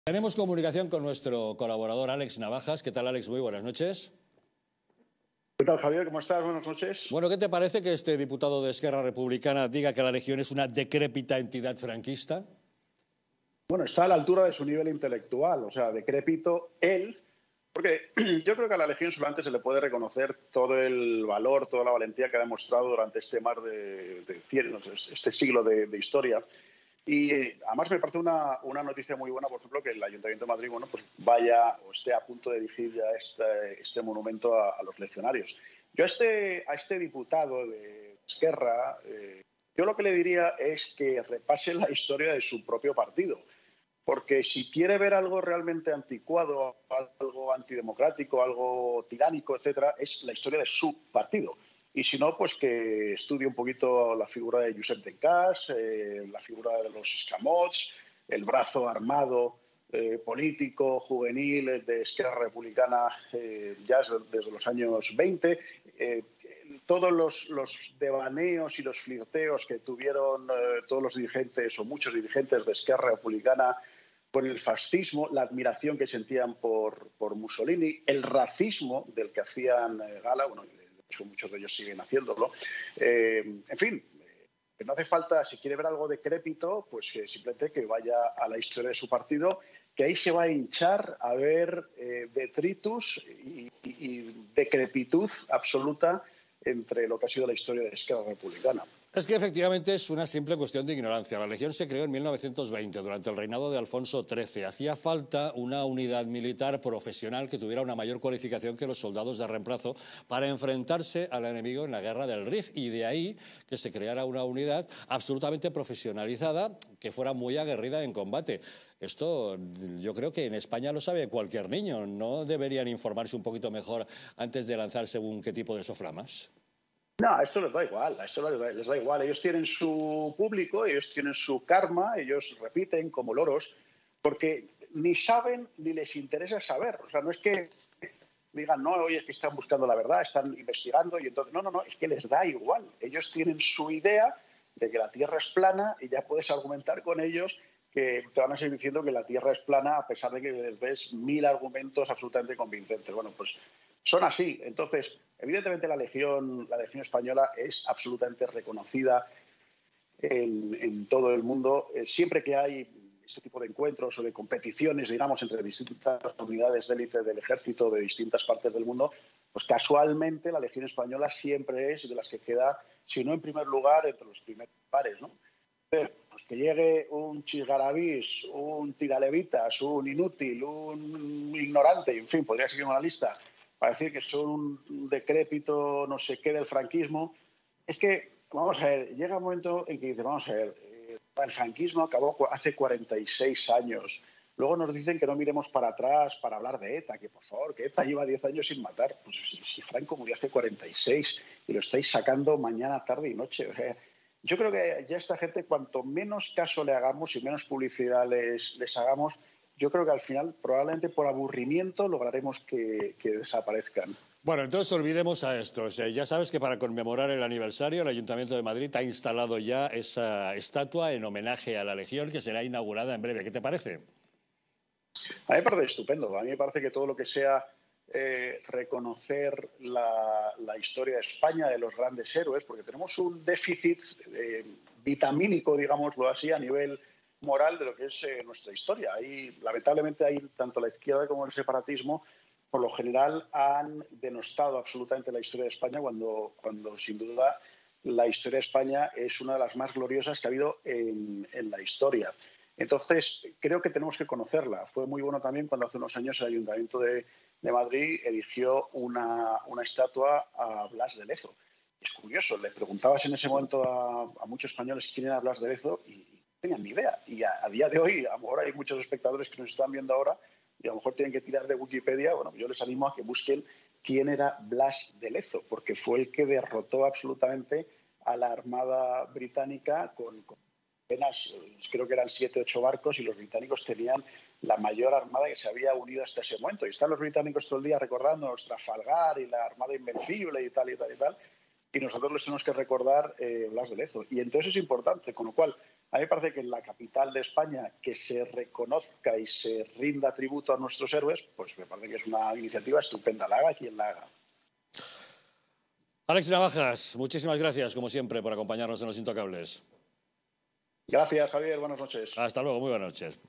Tenemos comunicación con nuestro colaborador Alex Navajas. ¿Qué tal, Alex? Muy buenas noches. ¿Qué tal, Javier? ¿Cómo estás? Buenas noches. Bueno, ¿qué te parece que este diputado de Esquerra Republicana diga que la Legión es una decrépita entidad franquista? Bueno, está a la altura de su nivel intelectual, o sea, decrépito él, porque yo creo que a la Legión solamente se le puede reconocer todo el valor, toda la valentía que ha demostrado durante este este siglo de historia. Y además me parece una noticia muy buena, por ejemplo, que el Ayuntamiento de Madrid pues vaya o esté a punto de erigir ya este monumento a los legionarios. Yo a este diputado de Esquerra, yo lo que le diría es que repase la historia de su propio partido. Porque si quiere ver algo realmente anticuado, algo antidemocrático, algo tiránico, etcétera, es la historia de su partido. Y si no, pues que estudie un poquito la figura de Josep Decas, la figura de los escamots, el brazo armado político, juvenil de Esquerra Republicana ya desde los años 20. Todos los devaneos y los flirteos que tuvieron todos los dirigentes o muchos dirigentes de Esquerra Republicana con el fascismo, la admiración que sentían por Mussolini, el racismo del que hacían gala, bueno, de hecho muchos de ellos siguen haciéndolo. En fin, que no hace falta, si quiere ver algo decrépito, pues simplemente que vaya a la historia de su partido, que ahí se va a hinchar a ver detritus y decrepitud absoluta entre lo que ha sido la historia de Esquerra Republicana. Es que efectivamente es una simple cuestión de ignorancia. La Legión se creó en 1920, durante el reinado de Alfonso XIII. Hacía falta una unidad militar profesional que tuviera una mayor cualificación que los soldados de reemplazo para enfrentarse al enemigo en la guerra del Rif. Y de ahí que se creara una unidad absolutamente profesionalizada que fuera muy aguerrida en combate. Esto yo creo que en España lo sabe cualquier niño. ¿No deberían informarse un poquito mejor antes de lanzar según qué tipo de soflamas? No, a esto les da igual, les da igual. Ellos tienen su público, ellos tienen su karma, ellos repiten como loros, porque ni saben ni les interesa saber. O sea, no es que digan, no, oye, es que están buscando la verdad, están investigando, y entonces, no, es que les da igual. Ellos tienen su idea de que la Tierra es plana y ya puedes argumentar con ellos que te van a seguir diciendo que la Tierra es plana a pesar de que les des 1000 argumentos absolutamente convincentes. Bueno, pues son así. Entonces, evidentemente la Legión Española es absolutamente reconocida en todo el mundo. Siempre que hay este tipo de encuentros o de competiciones, digamos, entre distintas unidades de élite del ejército de distintas partes del mundo, pues casualmente la Legión Española siempre es de las que queda, si no en primer lugar, entre los primeros pares, ¿no? Pues que llegue un chisgarabís, un tiralevitas, un inútil, un ignorante, en fin, podría seguir una lista, para decir que son un decrépito no sé qué del franquismo. Es que, vamos a ver, llega un momento en que dice, vamos a ver, el franquismo acabó hace 46 años. Luego nos dicen que no miremos para atrás para hablar de ETA, que por favor, que ETA lleva 10 años sin matar. Pues si Franco murió hace 46 y lo estáis sacando mañana, tarde y noche. O sea, yo creo que ya esta gente, cuanto menos caso le hagamos y menos publicidad les hagamos, yo creo que al final, probablemente por aburrimiento, lograremos que desaparezcan. Bueno, entonces olvidemos a esto. O sea, ya sabes que para conmemorar el aniversario, el Ayuntamiento de Madrid ha instalado ya esa estatua en homenaje a la Legión que será inaugurada en breve. ¿Qué te parece? A mí me parece estupendo. A mí me parece que todo lo que sea reconocer la historia de España, de los grandes héroes, porque tenemos un déficit vitamínico, digámoslo así, a nivel moral de lo que es nuestra historia. Lamentablemente, tanto la izquierda como el separatismo, por lo general, han denostado absolutamente la historia de España cuando sin duda la historia de España es una de las más gloriosas que ha habido en la historia. Entonces, creo que tenemos que conocerla. Fue muy bueno también cuando hace unos años el Ayuntamiento de Madrid erigió una estatua a Blas de Lezo. Es curioso, le preguntabas en ese momento a muchos españoles quién era Blas de Lezo y no tenían ni idea. Y a día de hoy, a lo mejor hay muchos espectadores que nos están viendo ahora y a lo mejor tienen que tirar de Wikipedia. Bueno, yo les animo a que busquen quién era Blas de Lezo, porque fue el que derrotó absolutamente a la Armada Británica con apenas, creo que eran 7 o 8 barcos, y los británicos tenían la mayor armada que se había unido hasta ese momento. Y están los británicos todo el día recordándonos Trafalgar y la Armada Invencible y tal y tal y tal. Y nosotros les tenemos que recordar Blas de Lezo. Y entonces es importante, con lo cual A mí me parece que en la capital de España que se reconozca y se rinda tributo a nuestros héroes, pues me parece que es una iniciativa estupenda, la haga quien la haga. Alex Navajas, muchísimas gracias, como siempre, por acompañarnos en Los Intocables. Gracias, Javier. Buenas noches. Hasta luego, muy buenas noches.